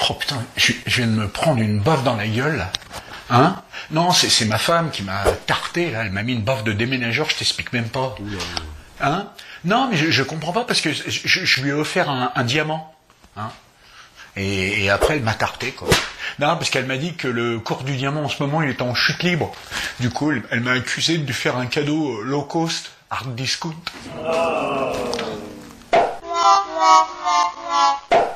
Oh putain, je viens de me prendre une baffe dans la gueule, là. Hein? Non, c'est ma femme qui m'a tarté, là. Elle m'a mis une baffe de déménageur, je t'explique même pas. Hein? Non, mais je comprends pas parce que je lui ai offert un diamant. Hein? Et après, elle m'a tarté, quoi. Non, parce qu'elle m'a dit que le cours du diamant, en ce moment, il est en chute libre. Du coup, elle m'a accusé de lui faire un cadeau low cost, hard discount.